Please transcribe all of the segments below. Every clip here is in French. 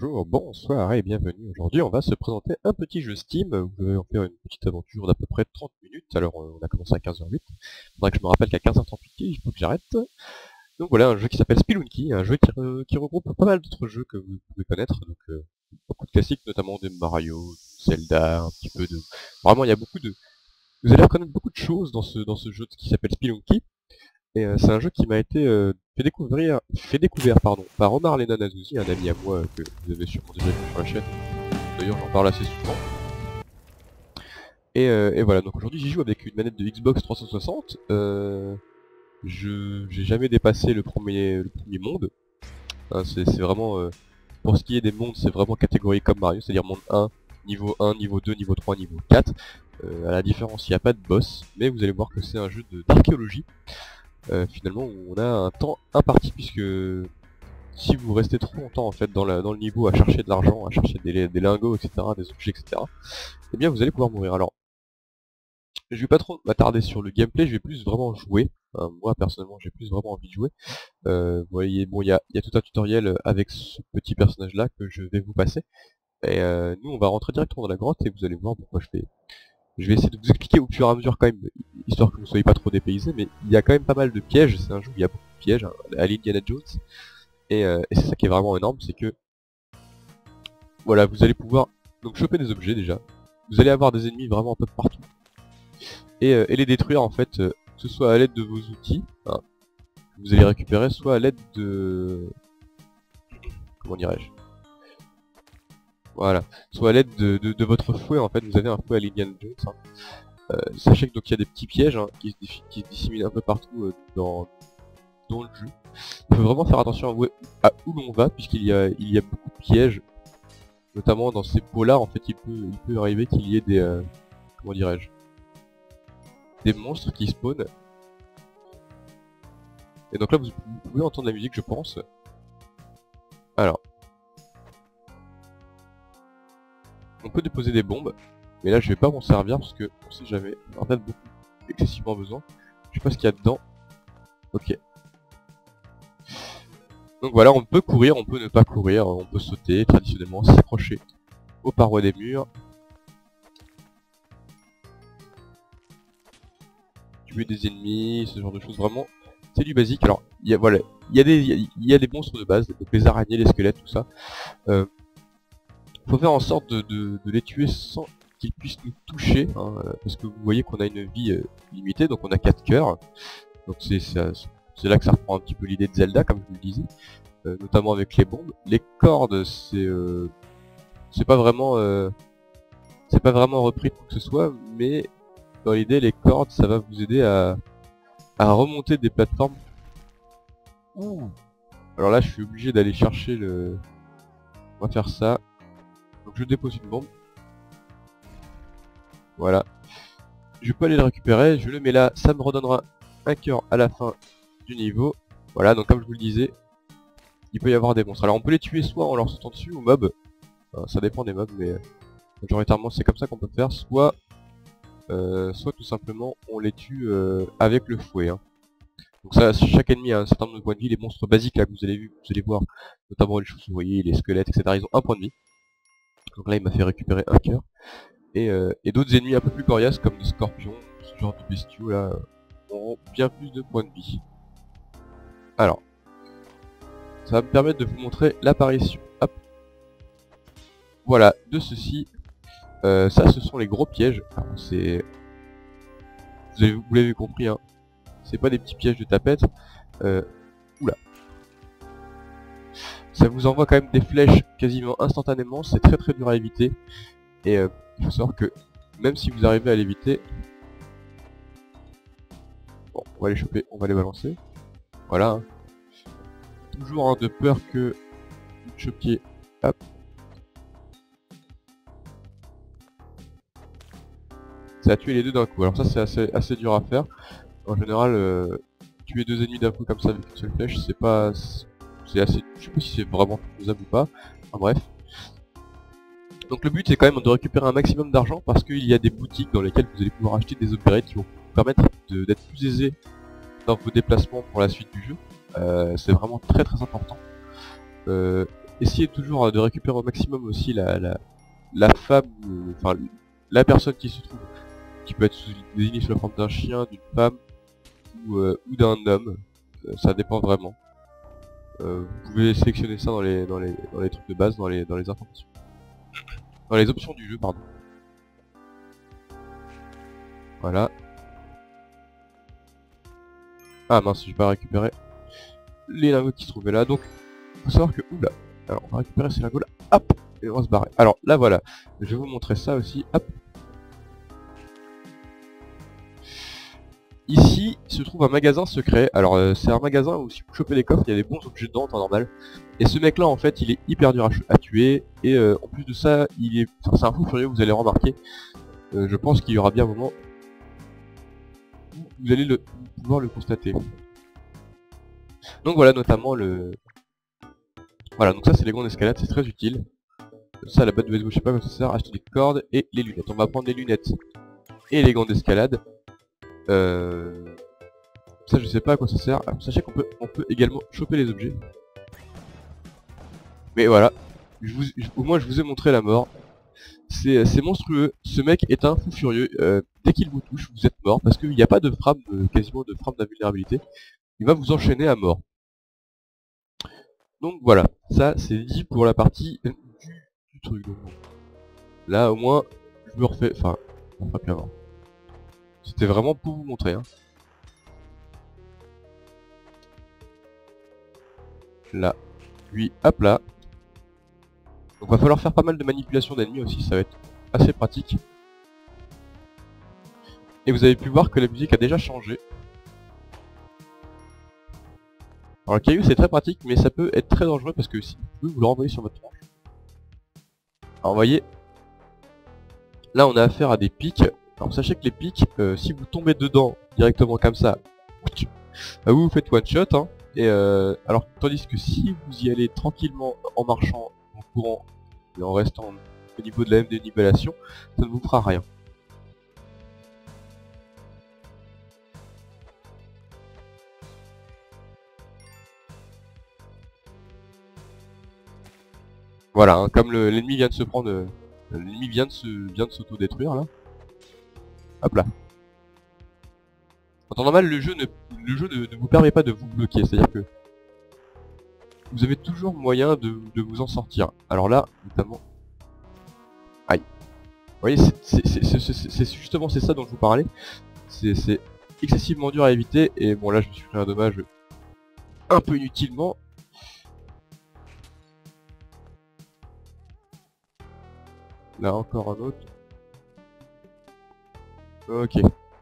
Bonjour, bonsoir et bienvenue. Aujourd'hui, on va se présenter un petit jeu Steam. Vous allez en faire une petite aventure d'à peu près 30 minutes. Alors, on a commencé à 15h08. Faudrait que je me rappelle qu'à 15h38, il faut que j'arrête. Donc voilà, un jeu qui s'appelle Spelunky, un jeu qui regroupe pas mal d'autres jeux que vous pouvez connaître. Donc, beaucoup de classiques, notamment des Mario, Zelda, un petit peu de... Vraiment, il y a beaucoup de... Vous allez reconnaître beaucoup de choses dans ce jeu qui s'appelle Spelunky. Et c'est un jeu qui m'a été fait découvrir par Omar Lena Nazouzi, un ami à moi que vous avez sûrement déjà vu sur la chaîne. D'ailleurs, j'en parle assez souvent. Et voilà, donc aujourd'hui j'y joue avec une manette de Xbox 360. J'ai jamais dépassé le premier monde. Hein, c'est vraiment, pour ce qui est des mondes, c'est vraiment catégorie comme Mario, c'est-à-dire monde 1, niveau 2, niveau 3, niveau 4. À la différence, il n'y a pas de boss, mais vous allez voir que c'est un jeu d'archéologie. Finalement on a un temps imparti, puisque si vous restez trop longtemps en fait dans le niveau à chercher de l'argent, à chercher des lingots, etc., des objets, etc., eh bien vous allez pouvoir mourir. Alors, je vais pas trop m'attarder sur le gameplay, je vais plus vraiment jouer. Hein, moi personnellement j'ai plus vraiment envie de jouer. Vous voyez, bon, il y a tout un tutoriel avec ce petit personnage là que je vais vous passer. Et nous on va rentrer directement dans la grotte et vous allez voir pourquoi je vais essayer de vous expliquer au fur et à mesure quand même, histoire que vous ne soyez pas trop dépaysés, mais il y a quand même pas mal de pièges. C'est un jeu où il y a beaucoup de pièges, hein, à l'Indiana Jones. Et c'est ça qui est vraiment énorme, c'est que voilà, vous allez pouvoir donc choper des objets déjà. Vous allez avoir des ennemis vraiment un peu partout. Et les détruire en fait, que ce soit à l'aide de vos outils, hein, que vous allez récupérer, soit à l'aide de... Comment dirais-je? Voilà, soit à l'aide de votre fouet en fait. Vous avez un fouet à l'Indiana Jones. Hein. Sachez que donc il y a des petits pièges, hein, qui se disséminent un peu partout dans le jeu. Il faut vraiment faire attention à où l'on va, puisqu'il y a beaucoup de pièges, notamment dans ces pots-là. En fait, il peut arriver qu'il y ait des comment dirais-je, des monstres qui spawnent. Et donc là, vous pouvez entendre la musique, je pense. Alors, on peut déposer des bombes, mais là, je vais pas m'en servir parce que on sait jamais. En fait, beaucoup excessivement besoin. Je sais pas ce qu'il y a dedans. Ok. Donc voilà, on peut courir, on peut ne pas courir, on peut sauter traditionnellement, s'accrocher aux parois des murs, tuer des ennemis, ce genre de choses. Vraiment, c'est du basique. Alors, voilà, il y a des monstres de base, donc les araignées, les squelettes, tout ça. Faut faire en sorte de les tuer sans qu'ils puissent nous toucher, hein, parce que vous voyez qu'on a une vie limitée, donc on a 4 cœurs. Donc c'est là que ça reprend un petit peu l'idée de Zelda, comme je vous le disais, notamment avec les bombes. Les cordes, c'est pas vraiment repris de quoi que ce soit, mais dans l'idée, les cordes, ça va vous aider à remonter des plateformes. Ouh. Alors là, je suis obligé d'aller chercher le... On va faire ça. Donc je dépose une bombe. Voilà. Je peux aller le récupérer, je le mets là, ça me redonnera un cœur à la fin du niveau. Voilà, donc comme je vous le disais, il peut y avoir des monstres. Alors on peut les tuer soit en leur sautant dessus ou mobs. Enfin, ça dépend des mobs, mais majoritairement c'est comme ça qu'on peut faire. Soit tout simplement on les tue avec le fouet. Hein. Donc ça, chaque ennemi a un certain nombre de points de vie. Les monstres basiques là que vous allez voir, notamment les chauves-souris, les squelettes, etc. Ils ont un point de vie. Donc là il m'a fait récupérer un cœur. Et d'autres ennemis un peu plus coriaces comme des scorpions, ce genre de bestiaux là, auront bien plus de points de vie. Alors, ça va me permettre de vous montrer l'apparition, hop, voilà, de ceci. Ça, ce sont les gros pièges. Alors, vous l'avez compris, hein, c'est pas des petits pièges de tapette. Oula. Ça vous envoie quand même des flèches quasiment instantanément, c'est très très dur à éviter. Et il faut savoir que même si vous arrivez à l'éviter, bon, on va les choper, on va les balancer. Voilà. Hein. Toujours hein, de peur que vous choquiez. Hop. Ça a tué les deux d'un coup. Alors ça c'est assez dur à faire. En général, tuer deux ennemis d'un coup comme ça avec une seule flèche, c'est pas... C'est assez... Je sais pas si c'est vraiment faisable ou pas. Enfin bref. Donc le but c'est quand même de récupérer un maximum d'argent parce qu'il y a des boutiques dans lesquelles vous allez pouvoir acheter des upgrades qui vont vous permettre d'être plus aisé dans vos déplacements pour la suite du jeu. C'est vraiment très très important. Et essayez toujours de récupérer au maximum aussi la femme, enfin la personne qui se trouve, qui peut être désignée sous la forme d'un chien, d'une femme ou d'un homme, ça dépend vraiment. Vous pouvez sélectionner ça dans les trucs de base, dans les informations, dans les options du jeu, pardon. Voilà. Ah mince, j'ai pas récupéré les lingots qui se trouvaient là, donc faut savoir que, oula, alors on va récupérer ces lingots là, hop, et on va se barrer. Alors là voilà, je vais vous montrer ça aussi, hop. Ici se trouve un magasin secret, alors c'est un magasin où si vous chopez les coffres, il y a des bons objets dedans en temps normal. Et ce mec là en fait il est hyper dur à tuer, et en plus de ça, c'est un fou furieux, vous allez remarquer. Je pense qu'il y aura bien un moment où vous allez pouvoir le constater. Donc voilà, notamment voilà, donc ça c'est les gants d'escalade, c'est très utile. Ça, la batte de baseball, je sais pas quoi ça sert, acheter des cordes et les lunettes. On va prendre les lunettes et les gants d'escalade. Ça je sais pas à quoi ça sert. Alors, sachez qu'on peut également choper les objets. Mais voilà, au moins je vous ai montré la mort. C'est monstrueux, ce mec est un fou furieux. Dès qu'il vous touche, vous êtes mort parce qu'il n'y a pas de frappe, quasiment de frappe d'invulnérabilité. Il va vous enchaîner à mort. Donc voilà, ça c'est dit pour la partie du truc. Donc, là au moins, je me refais, enfin, pas plus avant. C'était vraiment pour vous montrer. Hein. Là, lui, hop là. Donc va falloir faire pas mal de manipulation d'ennemis aussi, ça va être assez pratique. Et vous avez pu voir que la musique a déjà changé. Alors le caillou c'est très pratique, mais ça peut être très dangereux parce que si vous pouvez vous le renvoyer sur votre tronche. Alors vous voyez, là on a affaire à des pics. Alors sachez que les pics, si vous tombez dedans directement comme ça, vous faites one shot. Hein, et alors tandis que si vous y allez tranquillement en marchant, en courant et en restant au niveau de la MD nivellation, ça ne vous fera rien. Voilà, hein, comme l'ennemi vient de se prendre, l'ennemi vient de s'auto-détruire là. Hop là. En temps normal, le jeu ne vous permet pas de vous bloquer, c'est-à-dire que vous avez toujours moyen de vous en sortir. Alors là, notamment... Aïe. Vous voyez, c'est justement ça dont je vous parlais. C'est excessivement dur à éviter, et bon là je me suis fait un dommage un peu inutilement. Là encore un autre. Ok.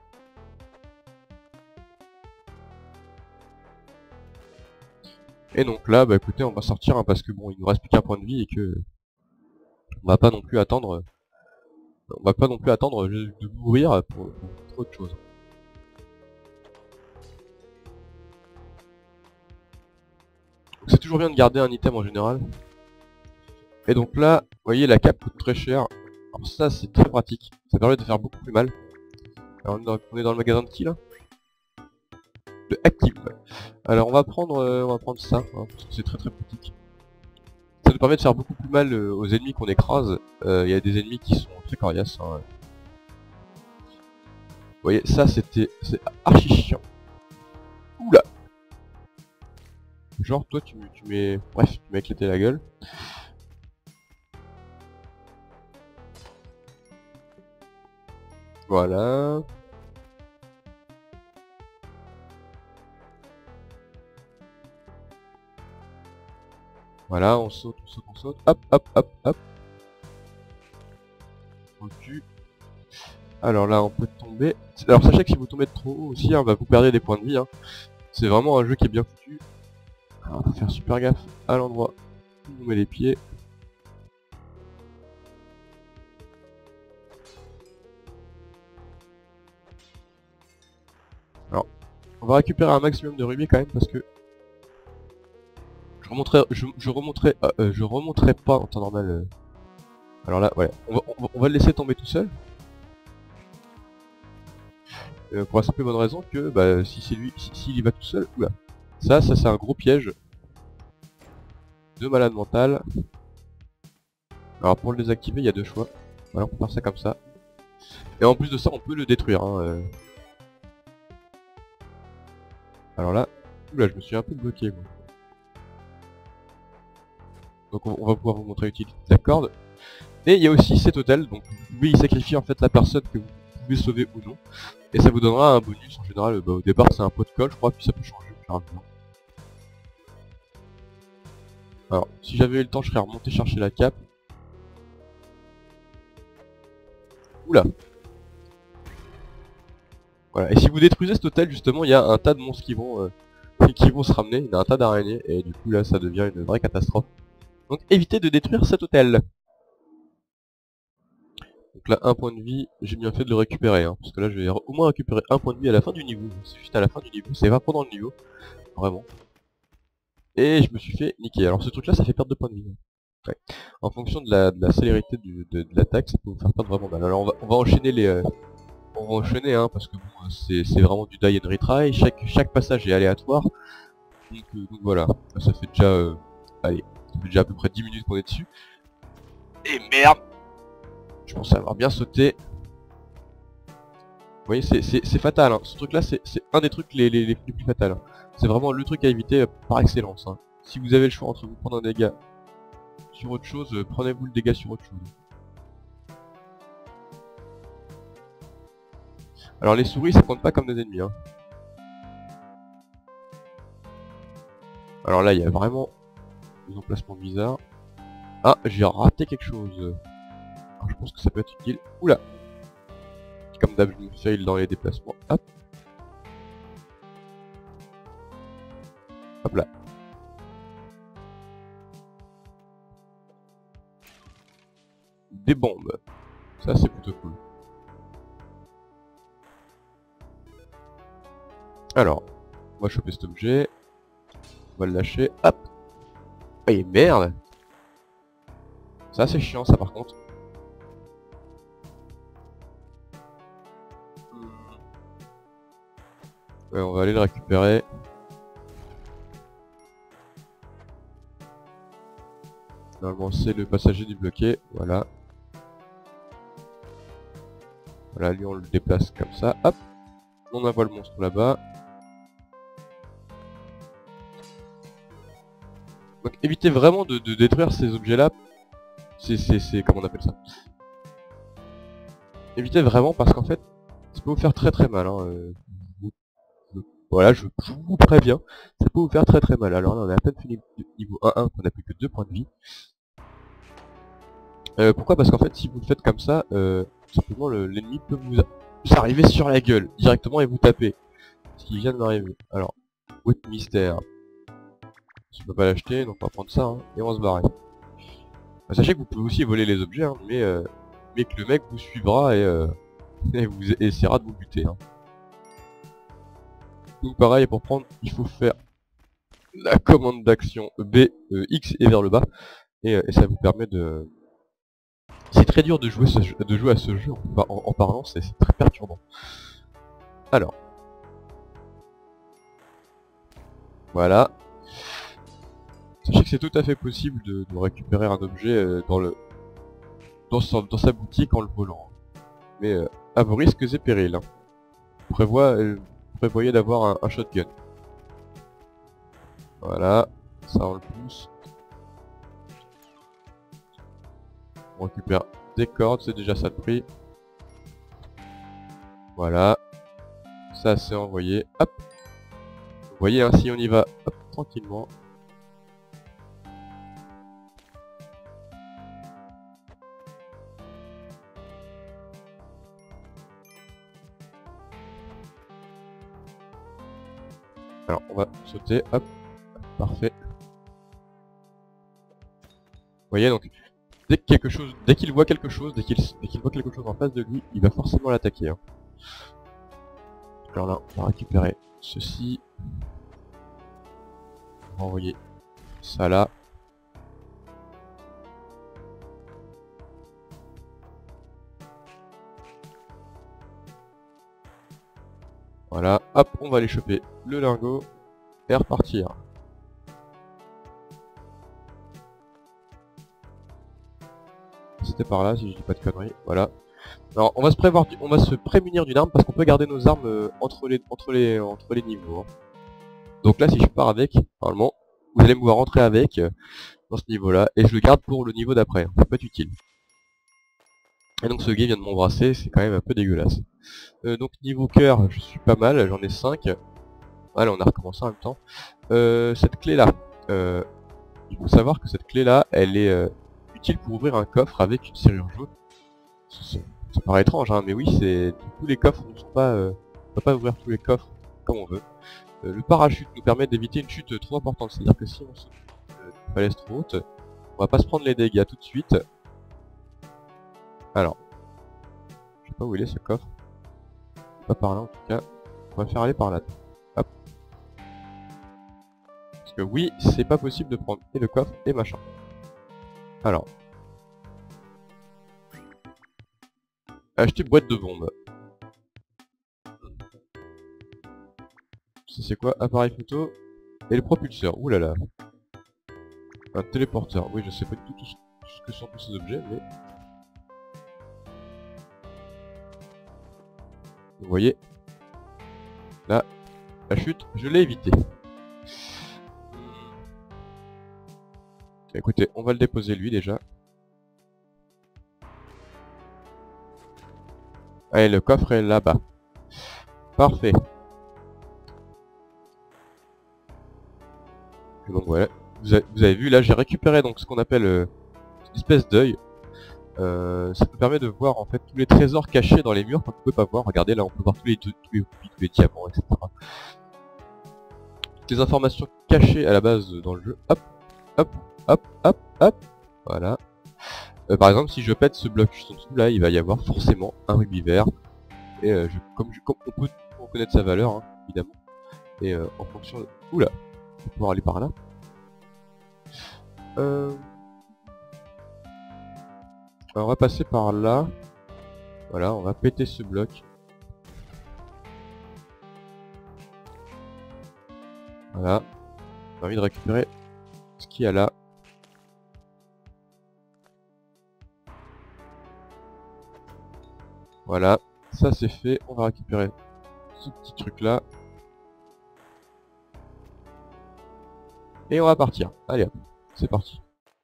Et donc là, bah écoutez, on va sortir hein, parce que bon, il nous reste plus qu'un point de vie et que on va pas non plus attendre. On va pas non plus attendre de mourir pour autre chose. C'est toujours bien de garder un item en général. Et donc là, vous voyez, la cape coûte très cher. Alors ça, c'est très pratique. Ça permet de faire beaucoup plus mal. Alors on est dans le magasin de qui là? De Active. Alors on va prendre ça, hein, parce que c'est très pratique. Ça nous permet de faire beaucoup plus mal aux ennemis qu'on écrase. Il y a des ennemis qui sont très coriaces. Hein. Vous voyez, ça c'est archi chiant. Oula. Genre toi tu mets... Bref, tu m'as éclaté la gueule. Voilà. Voilà, on saute. Hop. On le tue. Alors là, on peut tomber. Alors sachez que si vous tombez de trop haut aussi, hein, bah, vous perdez des points de vie. Hein. C'est vraiment un jeu qui est bien foutu. Alors, faut faire super gaffe à l'endroit où on met les pieds. Alors, on va récupérer un maximum de rubis quand même parce que je remonterai pas en temps normal. Alors là, ouais, on va le laisser tomber tout seul. Pour la simple et bonne raison que bah, si c'est lui, s'il y va tout seul, oula. Ça c'est un gros piège. 2 malades mentales. Alors pour le désactiver, il y a 2 choix. Voilà, on peut faire ça comme ça. Et en plus de ça, on peut le détruire. Hein. Alors là, oula, je me suis un peu bloqué. Moi. Donc on va pouvoir vous montrer l'utilité de la corde. Et il y a aussi cet hôtel, donc vous pouvez y sacrifier en fait la personne que vous pouvez sauver ou non. Et ça vous donnera un bonus. En général, bah, au départ c'est un pot de colle, je crois, puis ça peut changer. Alors, si j'avais eu le temps, je serais remonté chercher la cape. Oula. Voilà, et si vous détruisez cet hôtel, justement, il y a un tas de monstres qui vont se ramener. Il y a un tas d'araignées, et du coup là, ça devient une vraie catastrophe. Donc évitez de détruire cet hôtel. Donc là, un point de vie, j'ai bien fait de le récupérer, hein, parce que là, je vais au moins récupérer un point de vie à la fin du niveau. C'est juste à la fin du niveau, c'est pas pendant le niveau, vraiment. Et je me suis fait niquer. Alors ce truc-là, ça fait perdre 2 points de vie. Ouais. En fonction de la célérité de l'attaque, ça peut vous faire perdre vraiment mal. Alors on va enchaîner les... on va enchaîner, hein, parce que bon, c'est vraiment du die and retry. Chaque passage est aléatoire. Donc voilà, ça fait déjà... allez, ça fait déjà à peu près 10 minutes qu'on est dessus. Et merde! Je pensais avoir bien sauté. Vous voyez, c'est fatal, hein. Ce truc là, c'est un des trucs les plus fatals. Hein. C'est vraiment le truc à éviter par excellence. Hein. Si vous avez le choix entre vous prendre un dégât sur autre chose, prenez-vous le dégât sur autre chose. Alors les souris, ça compte pas comme des ennemis. Hein. Alors là, il y a vraiment des emplacements bizarres. Ah, j'ai raté quelque chose. Alors, je pense que ça peut être utile. Oula! Comme d'hab, je me fail dans les déplacements. Hop. Hop là. Des bombes. Ça, c'est plutôt cool. Alors, on va choper cet objet. On va le lâcher. Hop. Et merde! Ça, c'est chiant, ça, par contre. Ouais, on va aller le récupérer. Normalement c'est le passager débloqué, voilà. Voilà, lui on le déplace comme ça, hop. On envoie le monstre là-bas. Donc évitez vraiment de détruire ces objets-là. Comment on appelle ça? Évitez vraiment parce qu'en fait, ça peut vous faire très mal. Hein. Voilà, je vous préviens, ça peut vous faire très mal. Alors là on a à peine fini le niveau 1-1, qu'on n'a plus que 2 points de vie. Pourquoi? Parce qu'en fait, si vous le faites comme ça, simplement l'ennemi peut vous arriver sur la gueule directement et vous taper. Ce qui vient de m'arriver. Alors, Wit Mystère. Je peux pas l'acheter, donc on va prendre ça hein, et on va se barrer. Sachez que vous pouvez aussi voler les objets, hein, mais que le mec vous suivra et vous essaiera de vous buter. Hein. Donc pareil, pour prendre, il faut faire la commande d'action B, X et vers le bas, et ça vous permet de... C'est très dur de jouer à ce jeu en parlant, c'est très perturbant. Alors. Voilà. Sachez que c'est tout à fait possible de récupérer un objet dans sa boutique en le volant. Mais à vos risques et périls. Hein. Prévoyez d'avoir un shotgun. Voilà. Ça on le pousse. On récupère des cordes, c'est déjà ça de prix. Voilà. Ça c'est envoyé. Hop. Vous voyez, hein, si on y va hop, tranquillement. Alors on va sauter, hop, parfait. Vous voyez donc, dès qu'il voit quelque chose, dès qu'il voit quelque chose en face de lui, il va forcément l'attaquer. Hein. Alors là, on va récupérer ceci. On va envoyer ça là. Voilà, hop, on va aller choper le lingot et repartir. C'était par là, si je dis pas de conneries. Voilà. Alors, on va se prémunir d'une arme parce qu'on peut garder nos armes entre les niveaux. Hein. Donc là, si je pars avec, normalement, vous allez me voir rentrer avec dans ce niveau-là, et je le garde pour le niveau d'après. Hein. Ça peut être utile. Et donc ce gars vient de m'embrasser, c'est quand même un peu dégueulasse. Donc niveau cœur, je suis pas mal, j'en ai 5. Voilà, on a recommencé en même temps. Cette clé-là, il faut savoir que cette clé-là, elle est utile pour ouvrir un coffre avec une serrure jaune. Ça paraît étrange, hein, mais oui, c'est tous les coffres ne sont pas... on peut pas ouvrir tous les coffres comme on veut. Le parachute nous permet d'éviter une chute trop importante, c'est-à-dire que si on saute une falaise trop haute, on va pas se prendre les dégâts tout de suite. Alors, je sais pas où il est ce coffre. Pas par là en tout cas. On va faire aller par là. Hop. Parce que oui, c'est pas possible de prendre et le coffre et machin. Alors. Acheter boîte de bombes. Ça c'est quoi? Appareil photo et le propulseur. Ouh là là. Un téléporteur. Oui, je sais pas du tout ce que sont tous ces objets, mais... Vous voyez, là, la chute, je l'ai évité. Écoutez, on va le déposer lui déjà. Allez, le coffre est là-bas. Parfait. Et donc voilà, vous avez vu, là j'ai récupéré donc ce qu'on appelle une espèce d'œil. Ça nous permet de voir en fait tous les trésors cachés dans les murs qu'on ne peut pas voir. Regardez là, on peut voir tous les diamants, etc. Toutes les informations cachées à la base dans le jeu. Hop, hop, hop, hop, hop. Voilà. Par exemple, si je pète ce bloc juste en dessous, là, il va y avoir forcément un rubis vert. Et comme on peut reconnaître sa valeur, hein, évidemment. Et en fonction de... Oula, on va pouvoir aller par là. Alors on va passer par là. Voilà, on va péter ce bloc. Voilà. J'ai envie de récupérer ce qu'il y a là. Voilà, ça c'est fait. On va récupérer ce petit truc là. Et on va partir. Allez hop, c'est parti.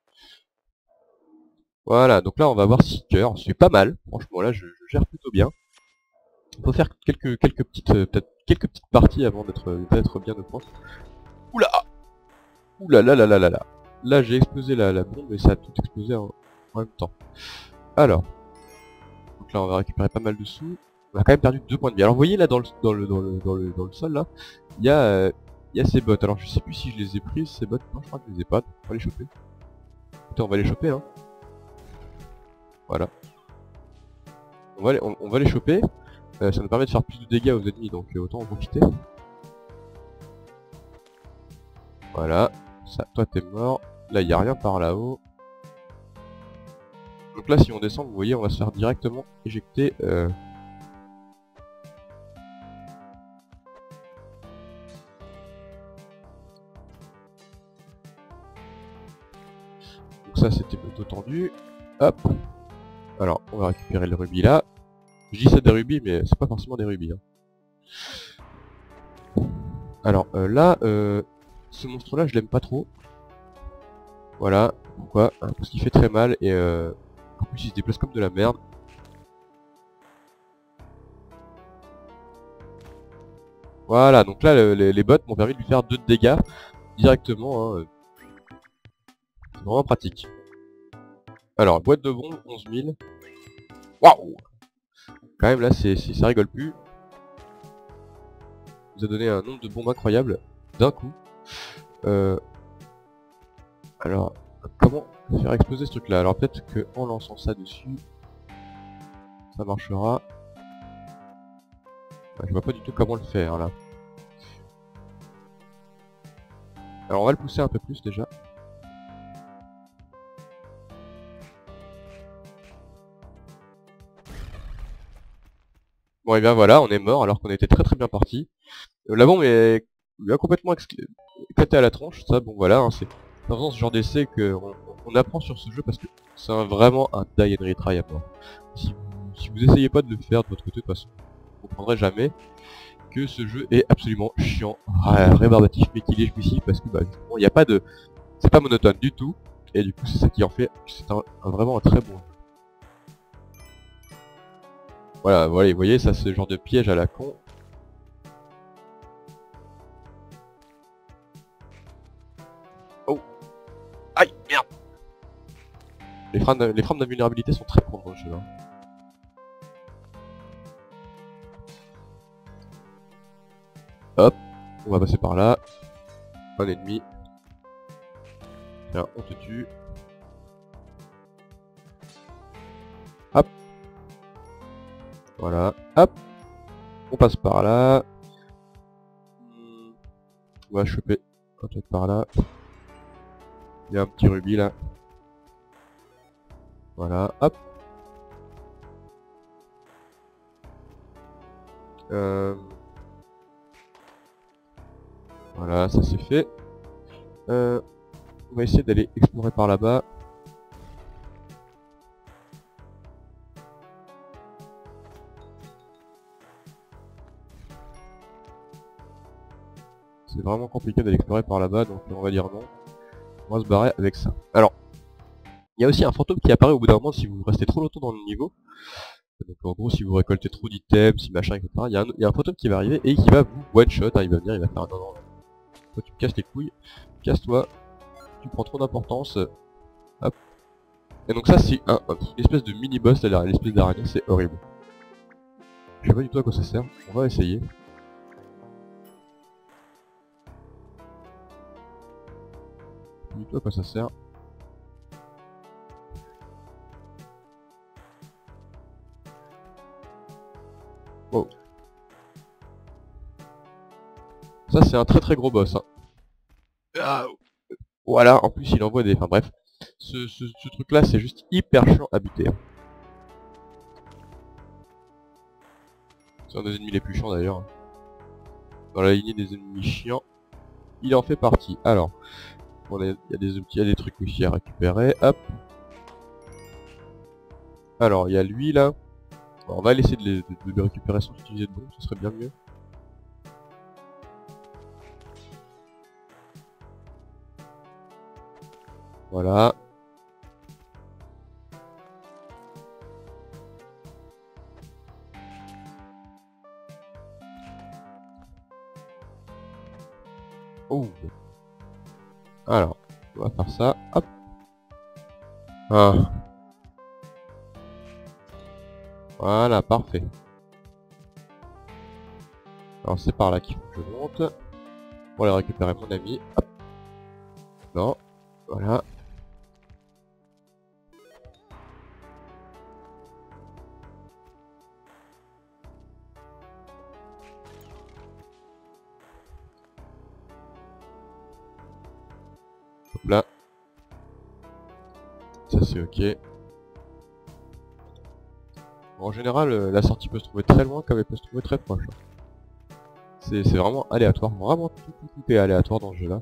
Voilà, donc là on va avoir 6 cœurs, c'est pas mal, franchement là je gère plutôt bien. On peut faire quelques petites peut-être quelques petites parties avant d'être bien de point. Oula. Oula là là là là là. Là j'ai explosé la bombe et ça a tout explosé en même temps. Alors. Donc là on va récupérer pas mal de sous. On a quand même perdu 2 points de vie. Alors vous voyez là dans le sol là, il y a ces bottes. Alors je sais plus si je les ai prises ces bottes. Non je crois que je les ai pas, on va les choper. Putain on va les choper hein. Voilà. On va les choper. Ça nous permet de faire plus de dégâts aux ennemis, donc autant en profiter. Voilà. Ça, toi t'es mort. Là il n'y a rien par là-haut. Donc là si on descend, vous voyez, on va se faire directement éjecter. Donc ça c'était plutôt tendu. Hop. Alors, on va récupérer le rubis là. Je dis c'est des rubis, mais c'est pas forcément des rubis. Hein. Alors là, ce monstre-là, je l'aime pas trop. Voilà. Pourquoi? Parce qu'il fait très mal et en plus il se déplace comme de la merde. Voilà. Donc là, les bots m'ont permis de lui faire 2 de dégâts directement. Hein. C'est vraiment pratique. Alors, boîte de bombes, 11 000. Waouh! Quand même là, ça rigole plus. Il nous a donné un nombre de bombes incroyable d'un coup. Alors, comment faire exploser ce truc là? Alors peut-être qu'en lançant ça dessus, ça marchera. Je vois pas du tout comment le faire là. Alors on va le pousser un peu plus déjà. Bon et bien voilà, on est mort alors qu'on était très bien parti. La bombe est complètement éclatée à la tronche, ça bon voilà, hein, c'est en faisant ce genre d'essai qu'on on apprend sur ce jeu parce que c'est vraiment un die and retry à mort. Si vous essayez pas de le faire de votre côté, de toute façon, vous comprendrez jamais que ce jeu est absolument chiant, rébarbatif, mais qu'il est jouissif parce que bah, il n'y a pas de... c'est pas monotone du tout, et du coup c'est ça qui en fait, c'est vraiment un très bon jeu. Voilà, vous voyez, ça c'est le genre de piège à la con. Oh, aïe, merde. Les frames d'invulnérabilité sont très profondes dans le jeu. Hein. Hop, on va passer par là. Un ennemi. Tiens, on te tue. Hop. Voilà, hop. On passe par là. On va choper un truc par là. Il y a un petit rubis là. Voilà, hop. Voilà, ça c'est fait. On va essayer d'aller explorer par là-bas. C'est vraiment compliqué d'aller explorer par là-bas, donc on va dire non. On va se barrer avec ça. Alors, il y a aussi un fantôme qui apparaît au bout d'un moment si vous restez trop longtemps dans le niveau. Donc en gros, si vous récoltez trop d'items, si machin, etc. Il y a un fantôme qui va arriver et qui va vous one-shot. Hein, il va venir, il va faire non, non, non. Toi, tu me casses les couilles. Casse-toi. Tu prends trop d'importance. Hop. Et donc ça, c'est une espèce de mini-boss, l'espèce d'araignée, c'est horrible. Je sais pas du tout à quoi ça sert. On va essayer. Je sais pas du tout à quoi ça sert. Wow. Ça c'est un très gros boss. Hein. Ah, voilà, en plus il envoie des... Enfin bref. Ce truc là c'est juste hyper chiant à buter. Hein. C'est un des ennemis les plus chiants d'ailleurs. Dans la lignée des ennemis chiants, il en fait partie. Alors, il y a des trucs aussi à récupérer. Hop. Alors, il y a lui là. Alors, on va laisser de le récupérer sans utiliser de bombes, ce serait bien mieux. Voilà. Oh. Alors, on va faire ça. Hop. Ah. Voilà, parfait. Alors c'est par là qu'il faut que je monte. Pour aller récupérer mon ami. Hop. Non. Voilà. Hop là. Ça c'est ok. En général, la sortie peut se trouver très loin comme elle peut se trouver très proche. C'est vraiment aléatoire. Vraiment tout est aléatoire dans ce jeu là.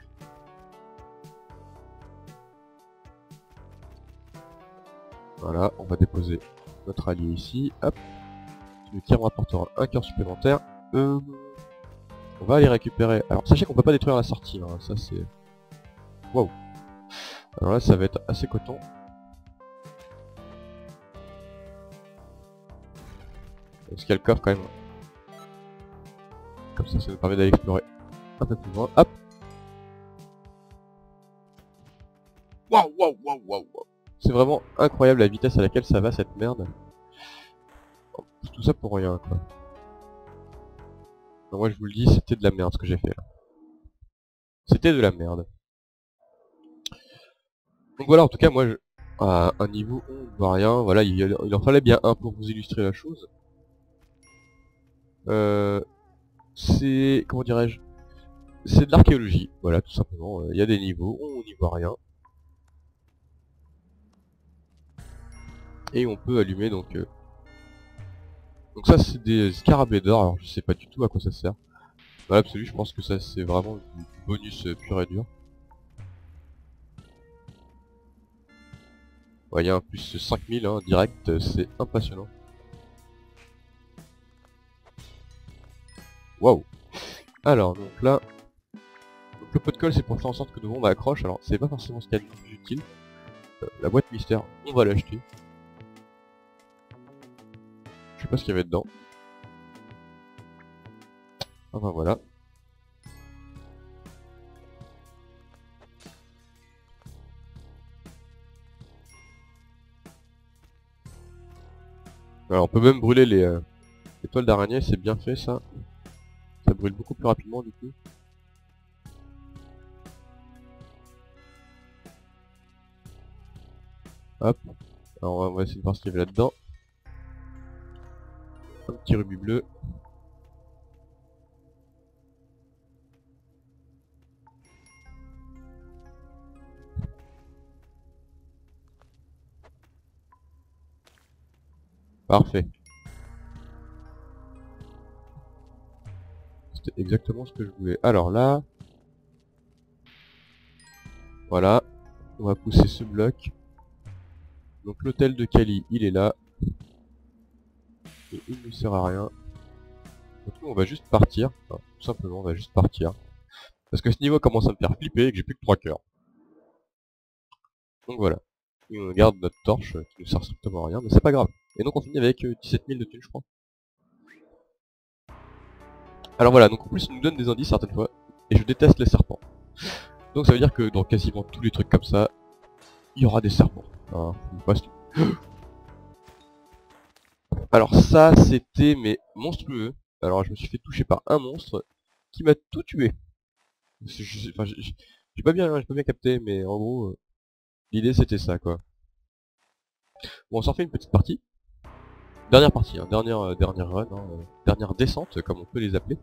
Voilà, on va déposer notre allié ici. Hop. Le tir me rapportera un cœur supplémentaire. On va aller récupérer. Alors sachez qu'on peut pas détruire la sortie. Hein. Ça c'est... Waouh. Alors là ça va être assez coton. Parce qu'il y a le coffre quand même. Comme ça nous permet d'aller explorer un peu plus loin. Hop. Waouh, waouh, waouh, waouh, waouh. C'est vraiment incroyable la vitesse à laquelle ça va cette merde. Tout ça pour rien quoi. Donc, moi je vous le dis, c'était de la merde ce que j'ai fait là. C'était de la merde. Donc voilà, en tout cas moi à un niveau on ne voit rien. Voilà, il en fallait bien un pour vous illustrer la chose. C'est... comment dirais-je? C'est de l'archéologie, voilà tout simplement. Il y a des niveaux, on n'y voit rien. Et on peut allumer donc... Donc ça c'est des scarabées d'or, alors je sais pas du tout à quoi ça sert. Dans l'absolu je pense que ça c'est vraiment du bonus pur et dur. Ouais, il y a un plus 5000 hein, direct, c'est impressionnant. Waouh. Alors, donc là, donc le pot de colle c'est pour faire en sorte que nos bombes accrochent. Alors, c'est pas forcément ce qu'il y a de plus utile. La boîte mystère, on va l'acheter. Je sais pas ce qu'il y avait dedans. Enfin voilà. Alors, on peut même brûler les toiles d'araignée, c'est bien fait ça. Ça brûle beaucoup plus rapidement du coup. Hop. Alors on va essayer de voir ce qu'il y avait là-dedans. Un petit rubis bleu. Parfait. C'était exactement ce que je voulais. Alors là... Voilà. On va pousser ce bloc. Donc l'hôtel de Kali, il est là. Et il ne sert à rien. Donc nous on va juste partir. Enfin, tout simplement on va juste partir. Parce que ce niveau commence à me faire flipper et que j'ai plus que 3 cœurs. Donc voilà. Et on garde notre torche qui ne sert strictement à rien, mais c'est pas grave. Et donc on finit avec 17 000 de thunes je crois. Alors voilà, donc en plus il nous donne des indices certaines fois. Et je déteste les serpents. Donc ça veut dire que dans quasiment tous les trucs comme ça, il y aura des serpents. Hein, alors ça c'était mais monstrueux. Alors je me suis fait toucher par un monstre qui m'a tout tué. Enfin, j'ai pas bien capté, mais en gros, l'idée c'était ça quoi. Bon, on s'en fait une petite partie. Dernière partie, hein, dernière run, hein, dernière descente comme on peut les appeler.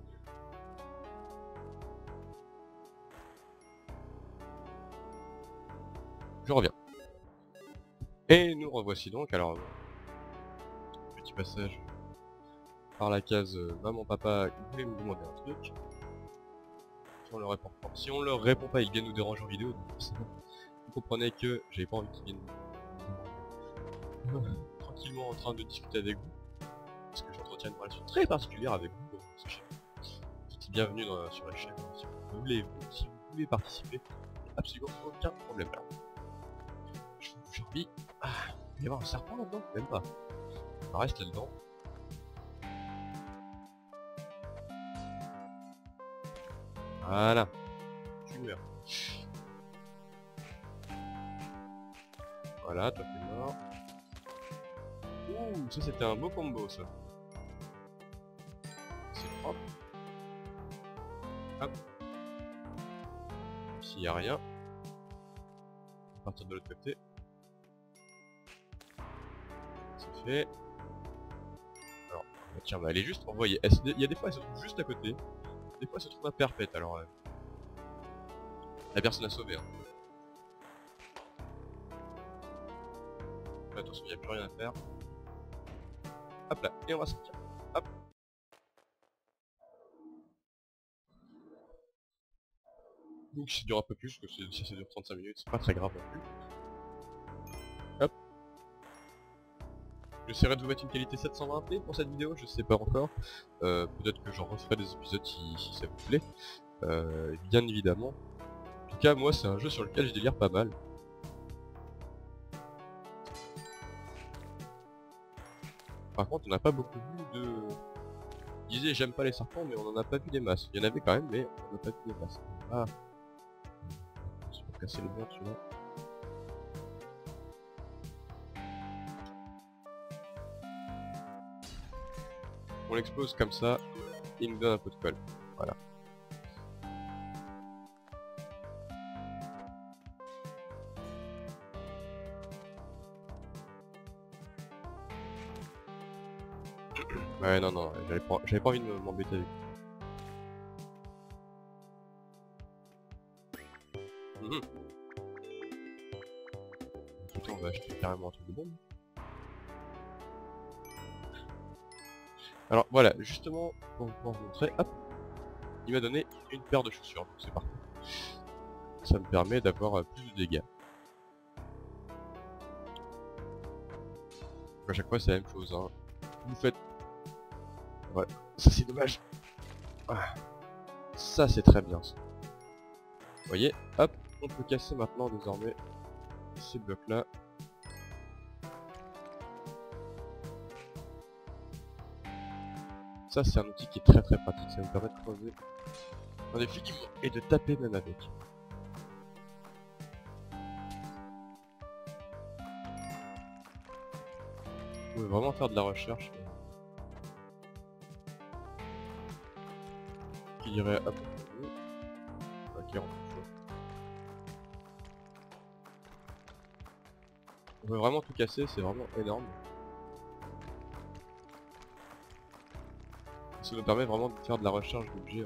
Je reviens. Et nous revoici donc, alors, petit passage par la case maman papa, il voulait nous demander un truc. Si on leur répond pas, si on leur répond pas, ils viennent nous déranger en vidéo, donc forcément, vous comprenez que j'avais pas envie qu'ils viennent tranquillement en train de discuter avec vous, parce que j'entretiens une relation très particulière avec vous, sachez. Vous êtes bienvenus sur la chaîne, si vous voulez participer, absolument aucun problème. Alors, j'ai envie... Ah, il va y avoir un serpent là-dedans? Même pas. On reste là-dedans. Voilà. Tu meurs. Voilà, toi t'es mort. Ouh, ça c'était un beau combo ça. C'est propre. Hop. Ici y a rien. On va partir de l'autre côté. C'est fait. Alors, tiens, on va aller juste envoyer. Il y a des fois elle se trouve juste à côté. Des fois elle se trouve à perpète, alors la personne a sauvé. Hein. Attention, il n'y a plus rien à faire. Hop là, et on va sortir. Hop. Donc ça dure un peu plus, parce que si ça dure 35 minutes, c'est pas très grave non plus. Hop. J'essaierai de vous mettre une qualité 720p pour cette vidéo, je sais pas encore. Peut-être que j'en referai des épisodes si ça vous plaît. Bien évidemment. En tout cas, moi c'est un jeu sur lequel je délire pas mal. Par contre, on n'a pas beaucoup vu de... Je disais j'aime pas les serpents, mais on en a pas vu des masses. Il y en avait quand même, mais on n'a pas vu des masses. Ah. C'est pour casser les murs, tu vois. On l'explose comme ça, et il nous donne un peu de colle. Voilà. Ouais, non, non, j'avais pas envie de m'embêter avec. Écoutez, on va acheter carrément un truc de bombe. Alors voilà, justement, pour vous montrer, hop, il m'a donné une paire de chaussures, donc c'est parti. Ça me permet d'avoir plus de dégâts. à chaque fois c'est la même chose, hein. Vous faites... Ouais, ça c'est dommage. Ah. Ça c'est très bien ça. Vous voyez, hop, on peut casser maintenant désormais ces blocs là. Ça c'est un outil qui est très pratique, ça vous permet de creuser indéfiniment et de taper même avec. Vous pouvez vraiment faire de la recherche. Qui irait à peu près. Ok, on peut vraiment tout casser, c'est vraiment énorme. Ça nous permet vraiment de faire de la recherche d'objets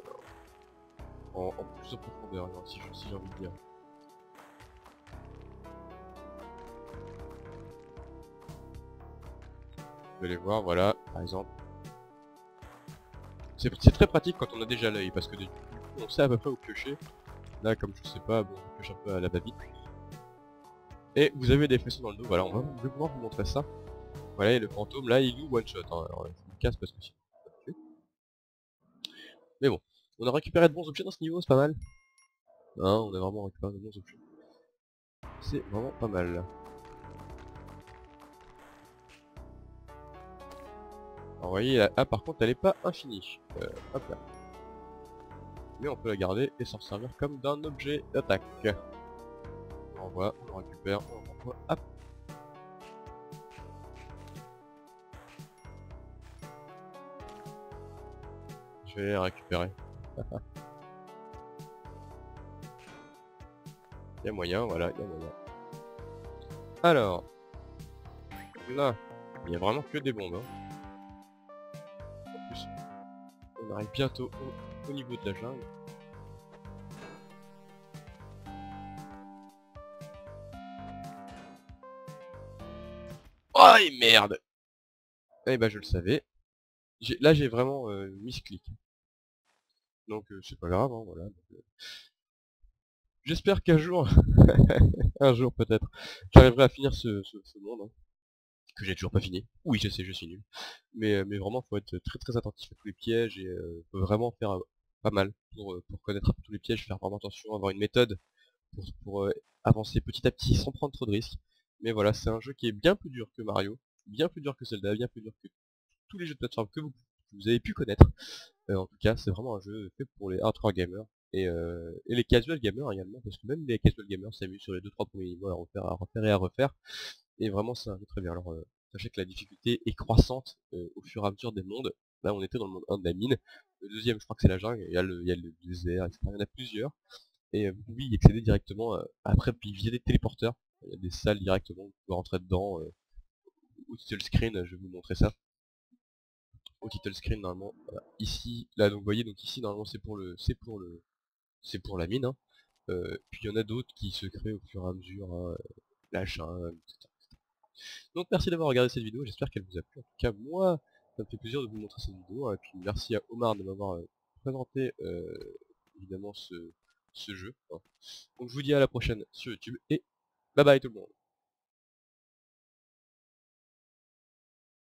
en plus en profondeur, hein, si j'ai envie de dire. Vous allez voir, voilà, par exemple. C'est très pratique quand on a déjà l'œil, parce que du coup, on sait à peu près où piocher. Là, comme je sais pas, bon, on pioche un peu à la va-vite. Et vous avez des faisceaux dans le dos, voilà, on va pouvoir vous montrer ça. Voilà, et le fantôme, là, il nous one-shot, hein. Alors, je me casse parce que sinon, on va pas tuer. Mais bon, on a récupéré de bons objets dans ce niveau, c'est pas mal. Hein, on a vraiment récupéré de bons objets. C'est vraiment pas mal. Alors, vous voyez, là, par contre, elle est pas infinie. Hop là. Mais on peut la garder et s'en servir comme d'un objet d'attaque. On renvoie, on récupère, on renvoie, hop. Je vais la récupérer. Il y a moyen, voilà, il y a moyen. Alors, là, il y a vraiment que des bombes. Hein. En plus, on arrive bientôt au niveau de la jungle. Oh et merde. Eh ben je le savais. Là j'ai vraiment misclick. Donc c'est pas grave, hein, voilà. J'espère qu'un jour, un jour peut-être, j'arriverai à finir ce monde. Hein, que j'ai toujours pas fini. Oui je sais, je suis nul. Mais vraiment faut être très attentif à tous les pièges et faut vraiment faire pas mal pour connaître un peu tous les pièges, faire vraiment attention, avoir une méthode pour avancer petit à petit sans prendre trop de risques. Mais voilà, c'est un jeu qui est bien plus dur que Mario, bien plus dur que Zelda, bien plus dur que tous les jeux de plateforme que vous avez pu connaître. En tout cas, c'est vraiment un jeu fait pour les hardcore gamers et les casual gamers également, parce que même les casual gamers s'amusent sur les 2-3 premiers niveaux à refaire et à refaire. Et vraiment, c'est un jeu très bien. Alors, sachez que la difficulté est croissante au fur et à mesure des mondes. Là, on était dans le monde 1 de la mine. Le deuxième, je crois que c'est la jungle. Il y a le désert, etc. Il y en a plusieurs. Et vous pouvez y accéder directement après, puis via des téléporteurs. Il y a des salles directement, vous pouvez rentrer dedans. Au title screen, je vais vous montrer ça. Au title screen normalement, voilà. Ici, là donc vous voyez, donc ici normalement c'est pour la mine. Hein. Puis il y en a d'autres qui se créent au fur et à mesure, hein, l'achat, etc. Donc merci d'avoir regardé cette vidéo, j'espère qu'elle vous a plu. En tout cas moi, ça me fait plaisir de vous montrer cette vidéo. Hein. Et puis merci à Omar de m'avoir présenté évidemment ce jeu. Hein. Donc je vous dis à la prochaine sur YouTube et bye bye tout le monde.